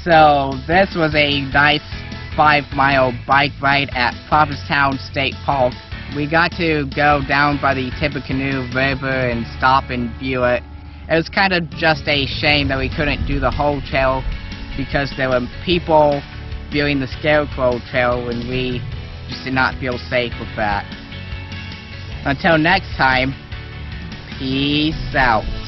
So this was a nice 5-mile bike ride at Prophetstown State Park. We got to go down by the Tippecanoe River and stop and view it. It was kind of just a shame that we couldn't do the whole trail because there were people viewing the Scarecrow Trail and we just did not feel safe with that. Until next time, peace out.